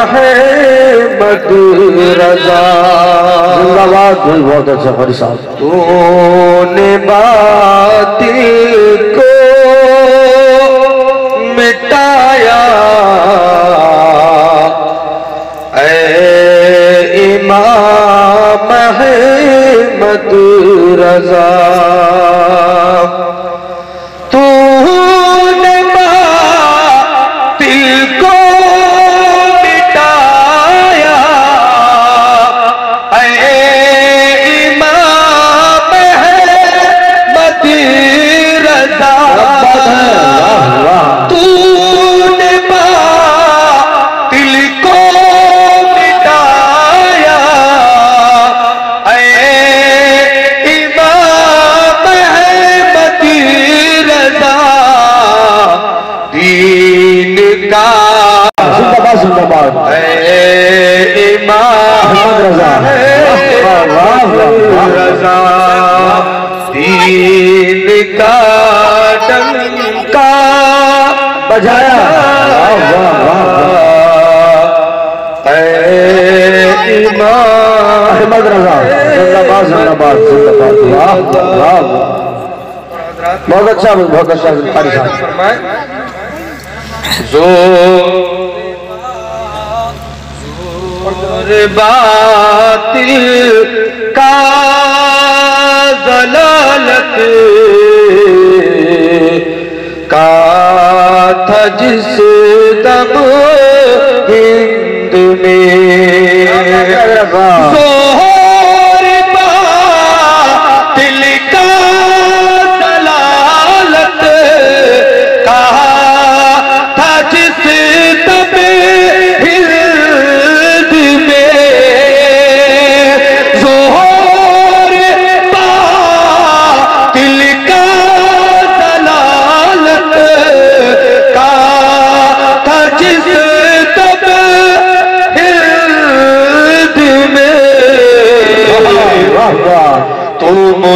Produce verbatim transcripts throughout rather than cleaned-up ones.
محمد رضا زندہ باد بہت اچھا قاری صاحب تو نے باطل کو مٹایا اے امام محمد رضا تو نے باطل کو مٹایا اے امام محمد رضا تو نے باطل کو مٹایا اے امام محمد رضا دین کا زندہ باد زندہ باد اے امام رضا دین کا ڈنکا بجایا اے امام احمد رضا زندہ باد زندہ باد زندہ باد واہ واہ بہت اچھا بہت اچھا قاری صاحب زور باطل کا ضلالت کا تھا جس دم ہند میں زور باطل کا ضلالت کا تھا جس دم ہند میں زور باطل کا ضلالت کا تھا جس دم ہند میں تو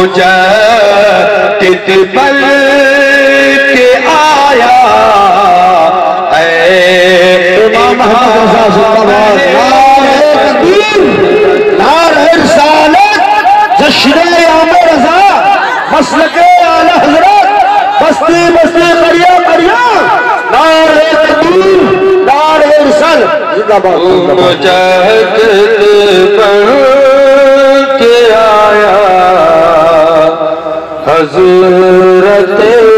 مجدد بن کے آیا اے امام محمد رضا زندہ باد نعرہ تکبیر نعرہ رسالت جشن امام رضا مسلک اعلی حضرت بستی بستی قریہ قریہ نعرہ تکبیر نعرہ رسالت زندہ باد مجدد بن کے آیا حضرت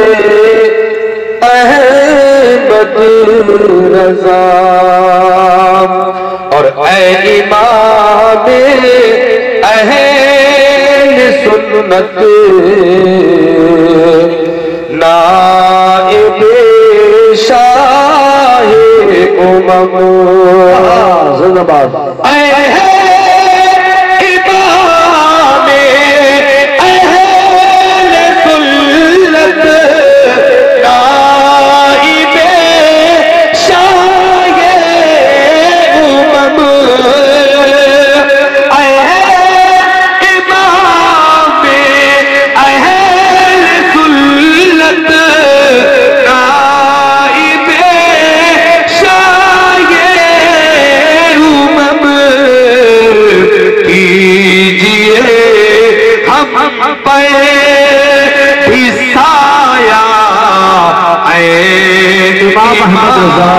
احمد رضا اور اے امام اہل سنت نائب شاہ امم زندہ باد اے امام اہل سنت نائب شاہ امم اے امام اہل سنت نائب شاہ امم کیجئے ہم پہ بھی سایہ اے امام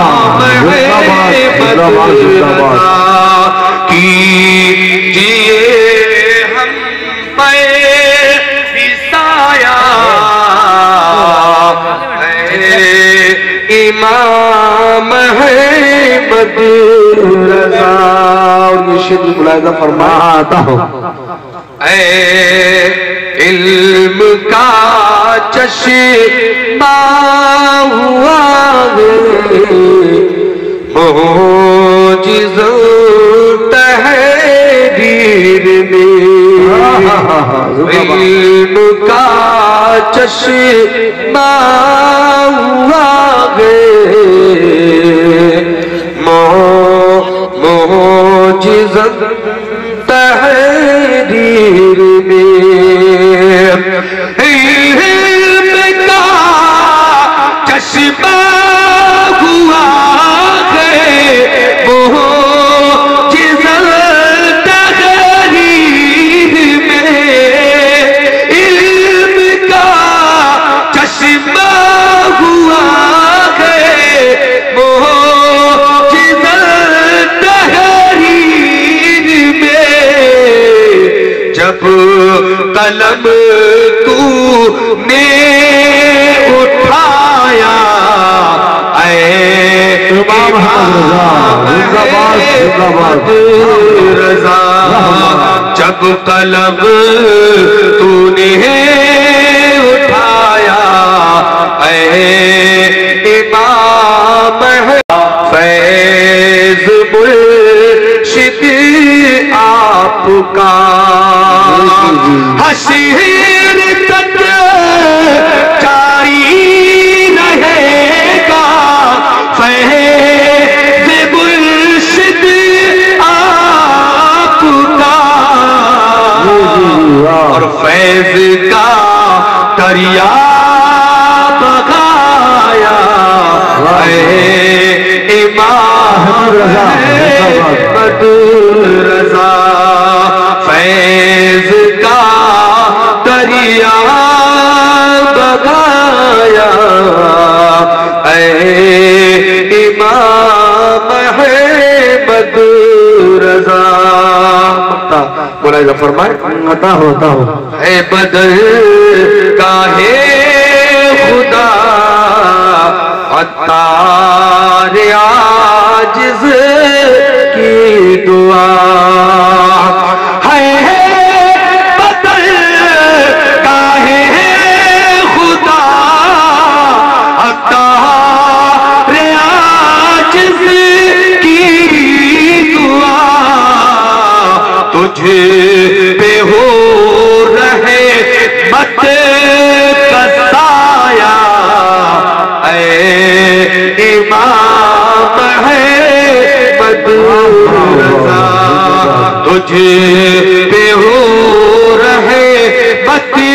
محمد رضا کیجئے ہم پہ بھی سایہ اے امام محمد رضا اور یہ شد ملاحظہ فرماتا ہوں اے علم کا چشمہ ہوا موجز تحریر میں علم کا چشمہ ہوا موجز تحریر میں علم کا چشمہ ہوا ہے मद रजा जब कलम तूने उठाया ऐ इमाम है फैज़ मुर्शिद आपका हशीर तक जारी रहेगा फैज़ मुर्शिद आपका और फैज़ का दरिया बगाया ऐ इमाम मद रजा फैज़ का दरिया बगाया ऐ इमाम मद रजा। बोला जा फरमाए अता होता हो है बदर काहे खुदा अत्तार आजिज़ की दुआ है बदर काहे खुदा अत्तार आजिज़ की दुआ तुझे पे हो रहे मत कसाया ऐ इमाम है मद रजा तुझे पे हो रहे मत